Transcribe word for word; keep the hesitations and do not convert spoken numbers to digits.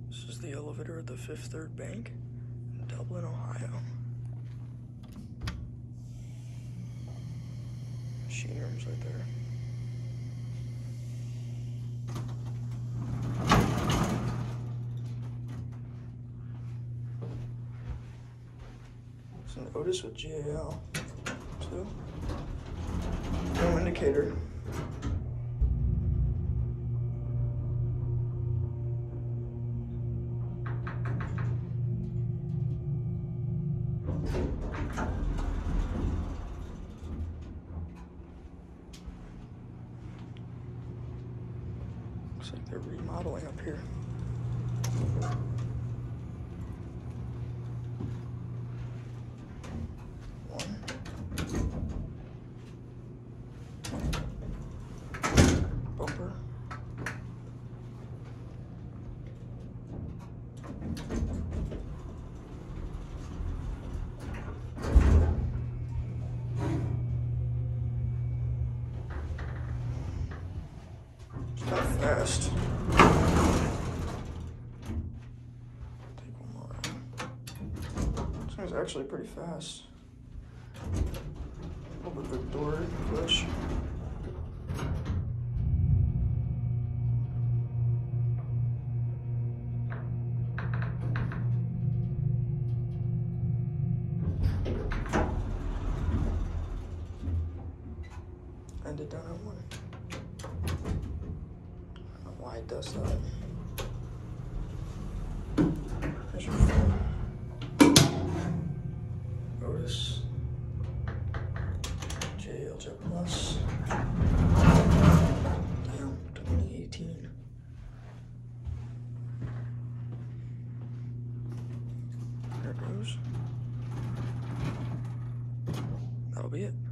This is the elevator at the Fifth Third Bank in Dublin, Ohio. Machine rooms right there. It's an OTIS with G A L, too. No indicator. Looks like they're remodeling up here. One. Bumper. It's not fast. Take one more out. This one's actually pretty fast. A little bit of a door glitch. Ended down at one. I don't know why it does that. There's your phone. OTIS. J L JetPlus. Damn, twenty eighteen. There it goes. That'll be it.